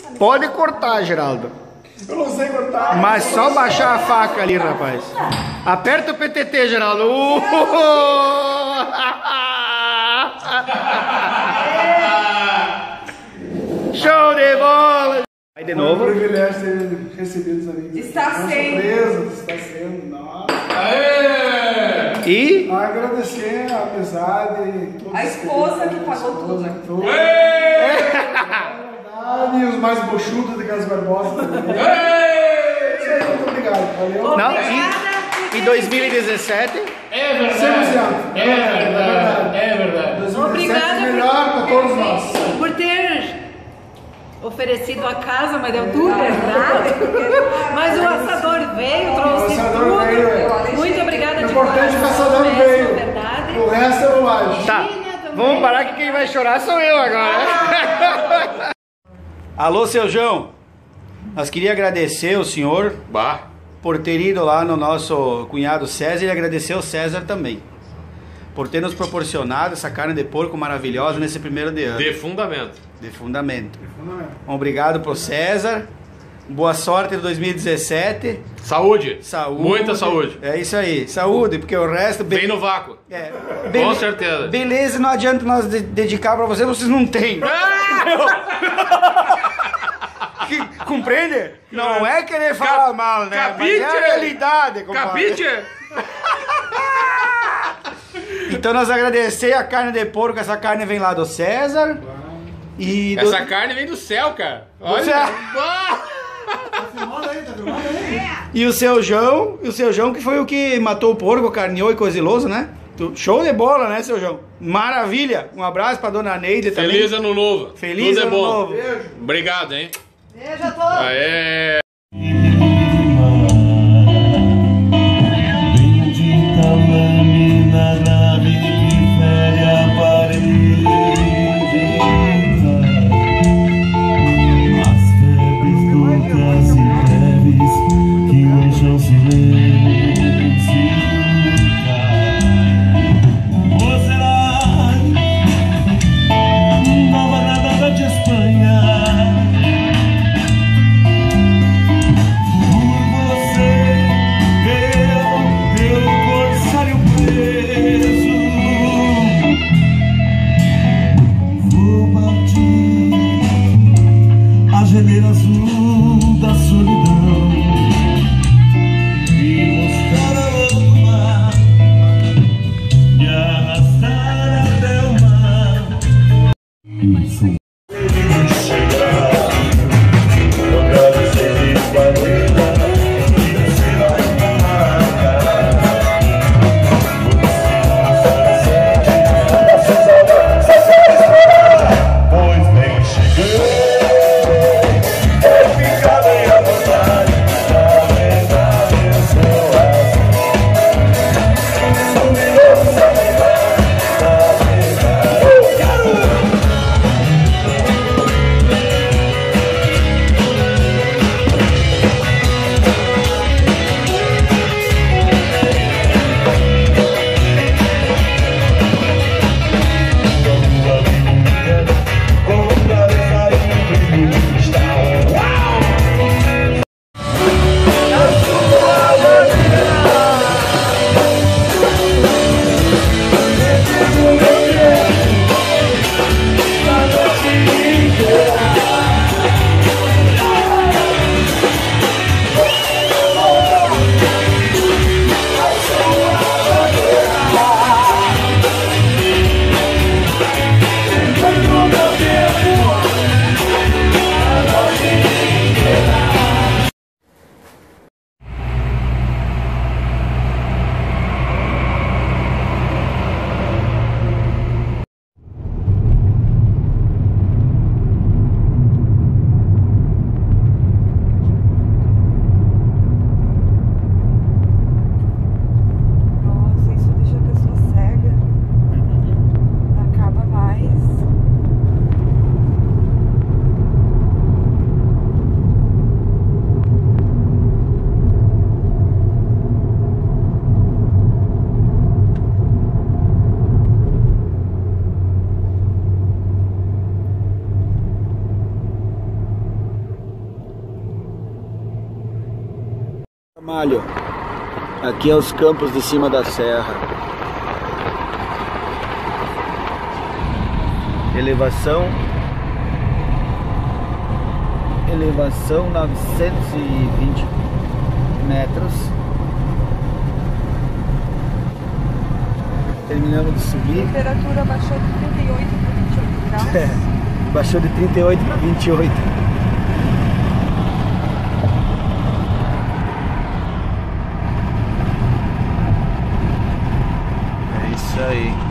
Pode cortar, Geraldo. Eu não sei cortar. Mas só baixar a faca ali, rapaz. Aperta o PTT, Geraldo. Show de bola! Vai de novo. É um privilégio ter recebido os amigos. Está sendo. Está sendo. Nossa. E Agradecer a amizade. A esposa que pagou tudo. E os mais bochudos de Gas Barbosa também. Muito obrigado, valeu. não, e 2017. É verdade. É verdade. 2017 Obrigada melhor para todos nós. por ter oferecido a casa, mas deu tudo errado. Mas o assador veio, trouxe tudo. Muito obrigada O de importante é que o coração, assador essa é veio. a verdade. O resto é bobagem. Tá, vamos parar que quem vai chorar sou eu agora. Alô, seu João. Nós queríamos agradecer o senhor por ter ido lá no nosso cunhado César e agradecer ao César também. Por ter nos proporcionado essa carne de porco maravilhosa nesse primeiro de ano. De fundamento. De fundamento. Obrigado pro César. Boa sorte em 2017. Saúde. Saúde. Muita saúde. É isso aí. Saúde, porque o resto... Vem no vácuo. É, Com certeza. Beleza, não adianta nós dedicar pra vocês não têm. Compreende? Não é querer falar mal, né? Capite? Mas é a realidade, compadre. Capite? Então nós agradecer a carne de porco, essa carne vem lá do César. E do... Essa carne vem do céu, cara. Olha. céu. E o seu João, que foi o que matou o porco, carneou e coziloso, né? Show de bola, né, seu João? Maravilha! Um abraço pra dona Neide também. Feliz ano novo. Feliz Tudo ano é bom. novo. Beijo. Obrigado, hein? Beijo a todos. Aê. Bendita lâmina grave que fere a parede. As febres loucas e breves que mancham silêncio. Ou será nova nadada de Espanha? Malho. Aqui é os campos de cima da serra. Elevação 920 metros. Terminamos de subir. A temperatura baixou de 38 para 28 graus. Baixou de 38 para 28. É isso aí.